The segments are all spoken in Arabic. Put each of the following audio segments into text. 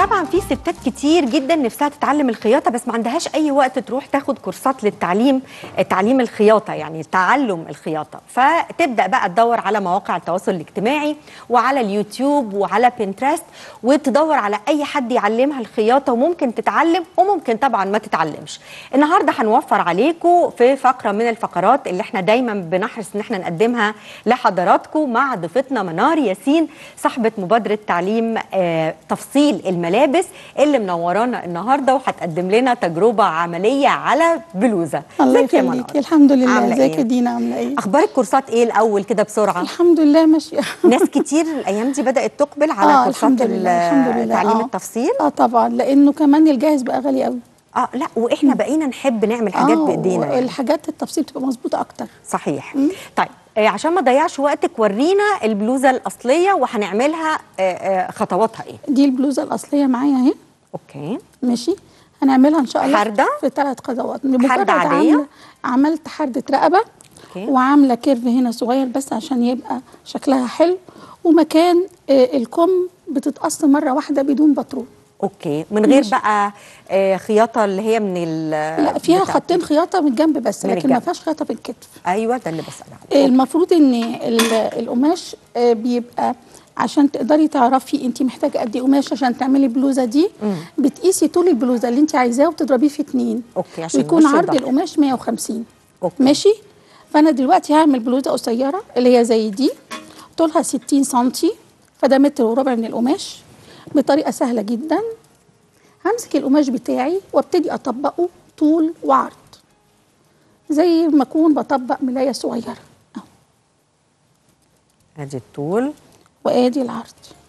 طبعا في ستات كتير جدا نفسها تتعلم الخياطه بس ما عندهاش اي وقت تروح تاخد كورسات تعليم الخياطه، يعني تعلم الخياطه، فتبدا بقى تدور على مواقع التواصل الاجتماعي وعلى اليوتيوب وعلى بنترست وتدور على اي حد يعلمها الخياطه، وممكن تتعلم وممكن طبعا ما تتعلمش. النهارده هنوفر عليكم في فقره من الفقرات اللي احنا دايما بنحرص ان احنا نقدمها لحضراتكم مع ضيفتنا منار ياسين صاحبه مبادره تعليم تفصيل الملابس اللي منورانا النهارده وهتقدم لنا تجربه عمليه على بلوزه. الله يخليكي. الحمد لله. ازيك يا دينا؟ عامله ايه؟ اخبار الكورسات ايه الاول كده بسرعه؟ الحمد لله ماشيه. ناس كتير الايام دي بدات تقبل على كورسات تعليم التفصيل. طبعا، لانه كمان الجاهز بقى غالي قوي. لا واحنا بقينا نحب نعمل حاجات بايدينا، يعني الحاجات التفصيل بتبقى مظبوطه اكتر. صحيح. طيب عشان ما اضيعش وقتك ورينا البلوزه الاصليه وهنعملها خطواتها ايه. دي البلوزه الاصليه معايا اهي. اوكي ماشي. هنعملها ان شاء الله حردة في 3 خطوات. حردة عاديه. عملت حردة رقبه. أوكي. وعامله كيرف هنا صغير بس عشان يبقى شكلها حلو، ومكان الكم بتتقص مره واحده بدون باترون. اوكي، من غير بقى خياطه اللي هي من لا، فيها خطين خياطه من الجنب بس، لكن ما فيهاش خياطه في الكتف. ايوه ده اللي بسال عليه. المفروض ان القماش بيبقى عشان تقدري تعرفي انت محتاجه قد ايه قماش عشان تعملي البلوزه دي. بتقيسي طول البلوزه اللي انت عايزاه وبتضربيه في 2. اوكي، عشان ويكون عرض القماش 150. أوكي. ماشي. فانا دلوقتي هعمل بلوزه قصيره اللي هي زي دي، طولها 60 سم، فده متر وربع من القماش. بطريقه سهله جدا همسك القماش بتاعي وابتدي اطبقه طول وعرض زي ما اكون بطبق ملايه صغيره اهو. ادي الطول وادي العرض.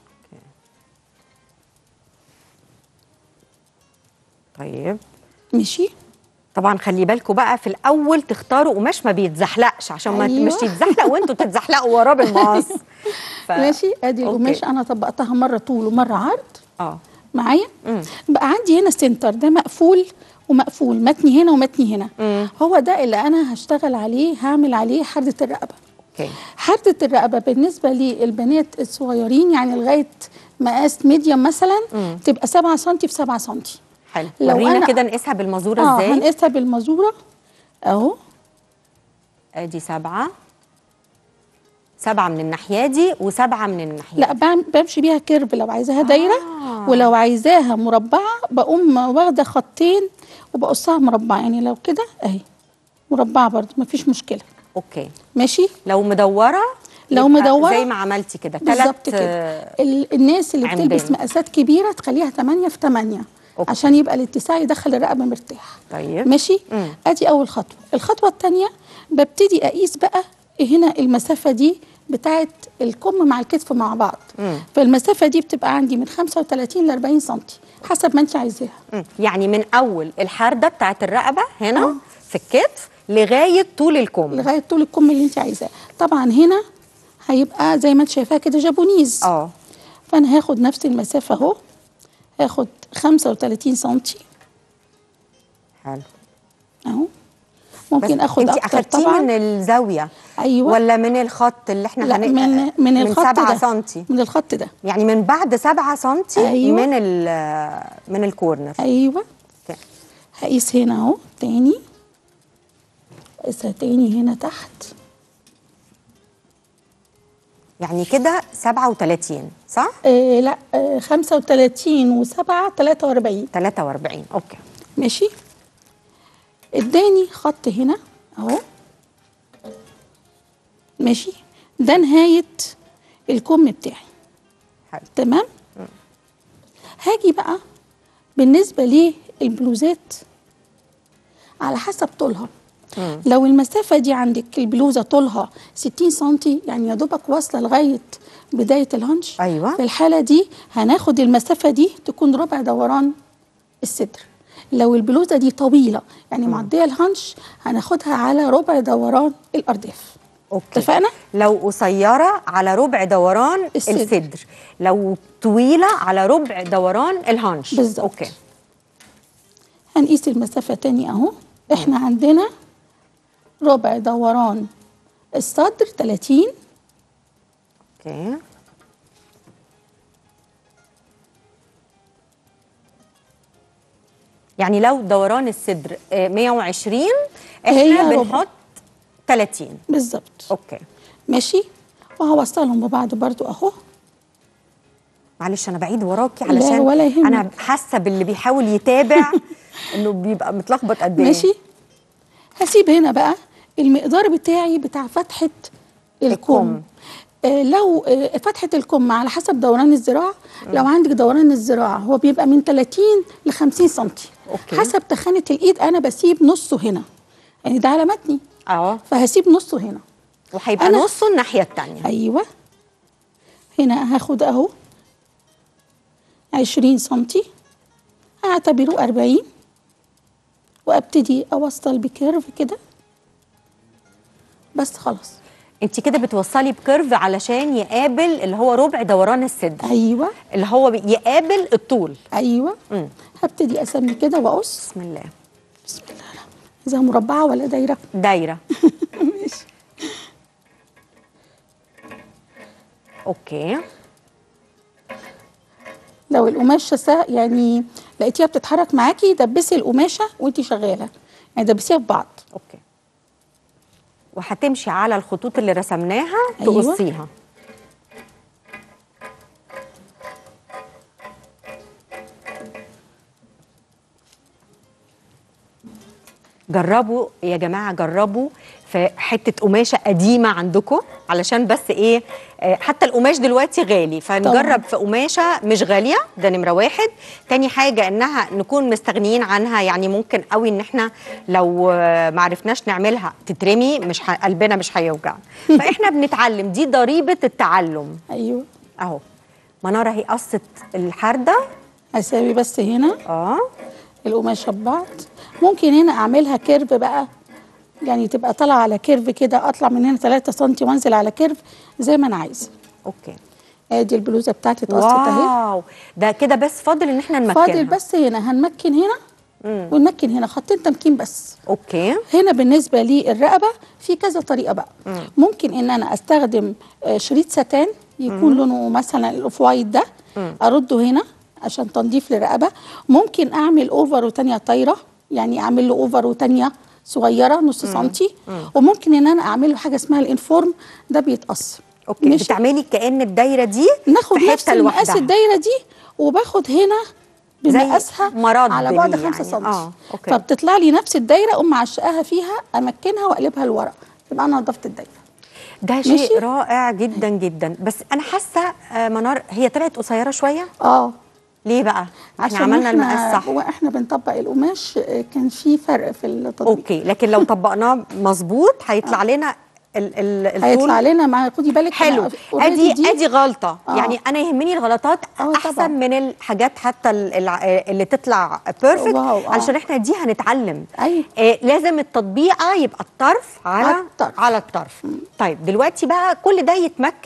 طيب ماشي. طبعا خلي بالكم بقى في الاول تختاروا قماش ما بيتزحلقش عشان ما مش يتزحلق وانتوا تتزحلقوا وراه بالمقص. ماشي. ادي القماش انا طبقتها مره طول ومره عرض. معايا. بقى عندي هنا السنتر ده مقفول ومقفول، متني هنا ومتني هنا. هو ده اللي انا هشتغل عليه، هعمل عليه حردة الرقبه. اوكي. حردة الرقبه بالنسبه للبنات الصغيرين يعني لغايه مقاس ميديوم مثلا تبقى 7 سم في 7 سم. حلو. ورينا كده نقيسها بالمازوره ازاي؟ هنقيسها بالمازوره اهو. ادي 7 من الناحيه دي و7 من الناحيه لا بمشي بيها كيرف لو عايزاها دايره. ولو عايزاها مربعه بقوم واخده خطين وبقصها مربعه، يعني لو كده اهي مربعه برضو مفيش مشكله. اوكي ماشي. لو مدوره زي ما عملتي كده بالظبط كده. الناس اللي بتلبس مقاسات كبيره تخليها 8 في 8 عشان يبقى الاتساع يدخل الرقبه مرتاح. طيب ماشي. ادي اول خطوه. الخطوه الثانيه ببتدي اقيس بقى هنا المسافه دي بتاعت الكم مع الكتف مع بعض. فالمسافه دي بتبقى عندي من 35 ل 40 سم حسب ما انت عايزاها. يعني من اول الحرده بتاعت الرقبه هنا في الكتف لغايه طول الكم. لغايه طول الكم اللي انت عايزاه. طبعا هنا هيبقى زي ما انت شايفاها كده جابونيز. فانا هاخد نفس المسافه اهو، هاخد 35 سم. حلو اهو. ممكن اخد اكتر طبعا. انت اخدتيه من الزاويه ايوه ولا من الخط اللي احنا لا من الخط 7 ده. سم من الخط ده يعني من بعد 7 سم. أيوة. من الكورنر. ايوه. هقيس هنا اهو تاني، اقيسها تاني هنا تحت. يعني كده 37 صح؟ لا 35 و7 43. 43 اوكي. ماشي. اداني خط هنا اهو. ماشي. ده نهايه الكم بتاعي. حلو. تمام. هاجي بقى بالنسبه للبلوزات على حسب طولها. لو المسافه دي عندك البلوزه طولها 60 سم يعني يا دوبك واصله لغايه بدايه الهنش. ايوه. في الحاله دي هناخد المسافه دي تكون ربع دوران الصدر. لو البلوزه دي طويله يعني معديه الهنش هناخدها على ربع دوران الارداف. اوكي. اتفقنا؟ لو قصيره على ربع دوران الصدر، لو طويله على ربع دوران الهنش. بالظبط. اوكي. هنقيس المسافه تاني اهو. احنا عندنا ربع دوران الصدر 30. اوكي. يعني لو دوران الصدر 120 هي احنا ربع. بنحط 30. بالظبط. اوكي. ماشي. وهوصلهم ببعض برضو اهو. معلش انا بعيد وراكي لا علشان ولا يهمك. انا حاسه باللي بيحاول يتابع انه بيبقى متلخبط قد ايه. ماشي. هسيب هنا بقى المقدار بتاعي بتاع فتحة الكم. لو فتحة الكم على حسب دوران الذراع، لو عندك دوران الذراع هو بيبقى من 30 ل 50 سنتي. أوكي. حسب تخانة الإيد أنا بسيب نصه هنا، يعني ده على متني، فهسيب نصه هنا وهيبقى نصه الناحية التانية. أيوة. هنا هاخد أهو 20 سنتي، أعتبره 40، وأبتدي أوصل بكيرف كده بس خلاص. انت كده بتوصلي بكيرف علشان يقابل اللي هو ربع دوران الصدر. ايوه. اللي هو يقابل الطول. ايوه. هبتدي اسمي كده واقص. بسم الله. بسم الله. عايزاها مربعه ولا دايره؟ دايره. ماشي. اوكي. لو القماشه يعني لقيتيها بتتحرك معاكي، دبسي القماشه وانت شغاله، يعني دبسيها في بعض. اوكي. وهتمشي على الخطوط اللي رسمناها. أيوة. تقصيها. جربوا يا جماعه، جربوا في حته قماشه قديمه عندكم، علشان بس ايه، حتى القماش دلوقتي غالي، فنجرب في قماشه مش غاليه. ده نمره واحد. تاني حاجه انها نكون مستغنيين عنها، يعني ممكن قوي ان احنا لو ما عرفناش نعملها تترمي، مش قلبنا مش هيوجع. فاحنا بنتعلم، دي ضريبه التعلم. ايوه. اهو مناره هي قصت الحرده. هساوي بس هنا القماشه ببعض. ممكن هنا اعملها كيرف بقى، يعني تبقى طالعه على كيرف كده، اطلع من هنا 3 سم وانزل على كيرف زي ما انا عايزه. اوكي. ادي البلوزه بتاعتي اتقصت اهي. واو، ده كده بس فاضل ان احنا نمكنها. فاضل بس هنا هنمكن هنا ونمكن هنا خطين تمكين بس. اوكي. هنا بالنسبه للرقبه في كذا طريقه بقى. ممكن ان انا استخدم شريط ستان يكون لونه مثلا الاوف وايت ده، ارده هنا عشان تنظيف للرقبه. ممكن اعمل اوفر وتانيه طايره، يعني اعمل له اوفر وتانيه صغيره نص سنتي. وممكن ان انا اعمل له حاجه اسمها الانفورم، ده بيتقص. اوكي. ماشي. بتعملي كأن الدايره دي ناخد نفس المقاس الدايره دي، وباخد هنا بمقاسها على بعد 5 سم. فبتطلع لي نفس الدايره، اقوم معشقاها فيها، امكنها واقلبها لورا، يبقى انا نضفت الدايره. ده شيء رائع جدا جدا. بس انا حاسه منار هي طلعت قصيره شويه. ليه بقى؟ عشان احنا عملنا المقاس صح، واحنا بنطبق القماش كان في فرق في التطبيق. اوكي. لكن لو طبقناه مظبوط هيطلع لنا الطول، هيطلع لنا مع، خدي بالك. حلو. ادي غلطه. يعني انا يهمني الغلطات احسن طبعا من الحاجات حتى اللي تطلع بيرفكت، علشان احنا دي هنتعلم. لازم التطبيقه يبقى الطرف على الطرف. طيب دلوقتي بقى كل ده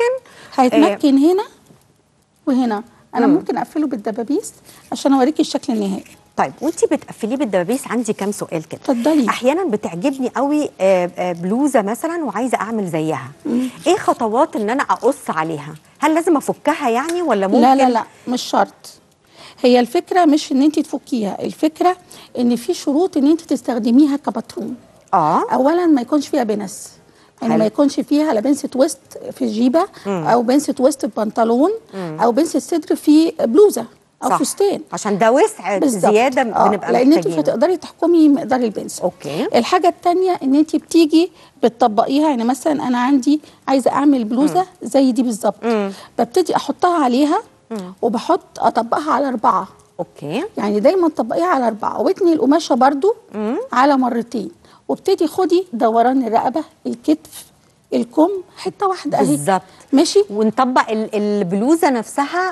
هيتمكن هنا وهنا. انا ممكن اقفله بالدبابيس عشان اوريكي الشكل النهائي. طيب وانتي بتقفليه بالدبابيس، عندي كام سؤال كده. اتفضلي. احيانا بتعجبني قوي بلوزه مثلا وعايزه اعمل زيها. ايه خطوات ان انا اقص عليها؟ هل لازم افكها يعني ولا ممكن؟ لا لا لا، مش شرط. هي الفكره مش ان انت تفكيها، الفكره ان في شروط ان انت تستخدميها كباترون. اولا ما يكونش فيها بنس، يعني ما يكونش فيها لا بنسة وسط في الجيبه، او بنسة وسط في بنطلون، او بنسة صدر في بلوزه او فستان، عشان ده وسع زياده بنبقى محتاجينه، لان انت مش هتقدري تحكمي مقدار البنسة. اوكي. الحاجه الثانيه ان انت بتيجي بتطبقيها، يعني مثلا انا عندي عايزه اعمل بلوزه زي دي بالظبط، ببتدي احطها عليها وبحط اطبقها على 4. اوكي. يعني دايما طبقيها على 4، واتني القماشه برضو على مرتين، وابتدي خدي دوران الرقبه، الكتف، الكم، حته واحده اهي بالظبط. ماشي. ونطبق البلوزه نفسها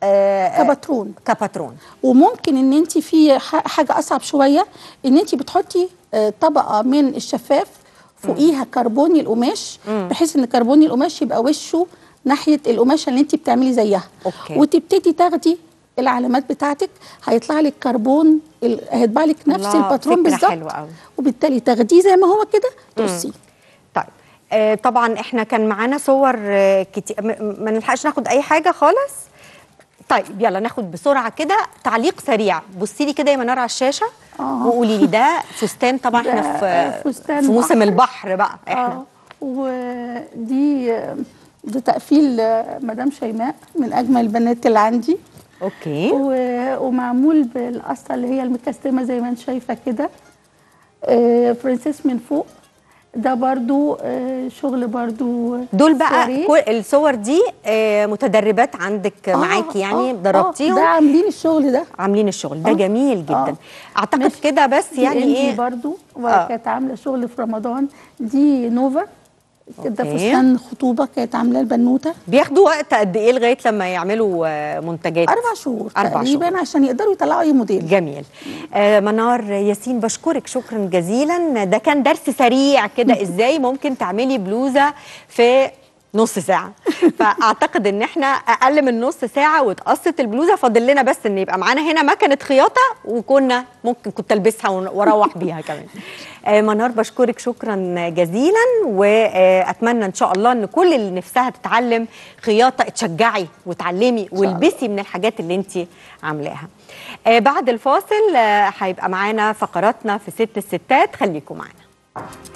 كباترون. وممكن ان انت في حاجه اصعب شويه، ان انت بتحطي طبقه من الشفاف فوقيها كربوني القماش، بحيث ان كربوني القماش يبقى وشه ناحيه القماشه اللي انت بتعملي زيها. أوكي. وتبتدي تاخدي العلامات بتاعتك، هيطلع لك كربون، هيطبع لك نفس الباترون بالظبط، وبالتالي تاخديه زي ما هو كده تقصيه. طيب طبعا احنا كان معانا صور كتير، ما نلحقش ناخد اي حاجه خالص. طيب يلا ناخد بسرعه كده تعليق سريع. بصي لي كده يا منار على الشاشه. وقولي لي ده فستان، طبعا احنا فستان في موسم بحر. البحر بقى احنا. ودي ده تقفيل مدام شيماء من اجمل البنات اللي عندي. اوكي. ومعمول بالقصه اللي هي المكستمه زي ما انت شايفه كده، برنسيس من فوق. ده برضو شغل برضو دول بقى سواريه. كل الصور دي متدربات عندك معاكي يعني دربتيهم؟ ده عاملين الشغل ده، عاملين الشغل ده جميل جدا. اعتقد ماشي. كده بس يعني ايه برضو وكانت عامله شغل في رمضان. دي نوفا ده فستان خطوبه كانت عامله البنوته. بياخدوا وقت قد ايه لغايه لما يعملوا منتجات؟ 4 شهور 4 تقريبا شهور عشان يقدروا يطلعوا اي موديل. جميل. منار ياسين، بشكرك شكرا جزيلا. ده كان درس سريع كده ازاي ممكن تعملي بلوزه في نص ساعة. فأعتقد إن إحنا أقل من نص ساعة واتقصت البلوزة. فاضل لنا بس إن يبقى معانا هنا مكنة خياطة، وكنا ممكن كنت ألبسها وأروح بيها كمان. منار بشكرك شكرا جزيلا، وأتمنى إن شاء الله إن كل اللي نفسها تتعلم خياطة تشجعي وتعلمي والبسي من الحاجات اللي أنت عاملاها. بعد الفاصل هيبقى معانا فقراتنا في ست الستات، خليكم معانا.